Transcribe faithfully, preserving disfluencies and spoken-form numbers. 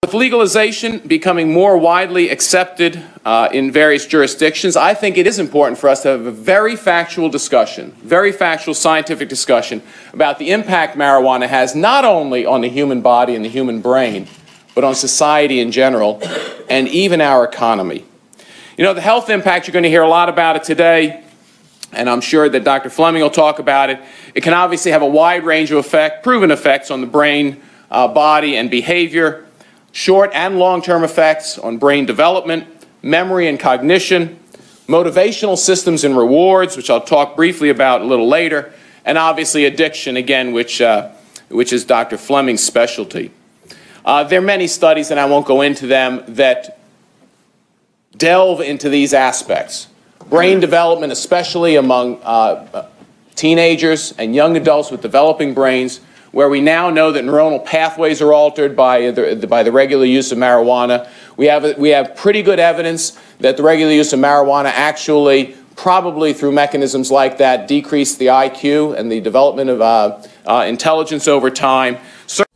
With legalization becoming more widely accepted uh, in various jurisdictions, I think it is important for us to have a very factual discussion, very factual scientific discussion about the impact marijuana has not only on the human body and the human brain, but on society in general and even our economy. You know, the health impact, you're going to hear a lot about it today, and I'm sure that Doctor Fleming will talk about it. It can obviously have a wide range of effect, proven effects on the brain, uh, body, and behavior. Short and long-term effects on brain development, memory and cognition, motivational systems and rewards, which I'll talk briefly about a little later, and obviously addiction, again, which, uh, which is Doctor Fleming's specialty. Uh, there are many studies, and I won't go into them, that delve into these aspects. Brain development, especially among uh, teenagers and young adults with developing brains, where we now know that neuronal pathways are altered by the, by the regular use of marijuana. We have, we have pretty good evidence that the regular use of marijuana actually, probably through mechanisms like that, decreased the I Q and the development of uh, uh, intelligence over time.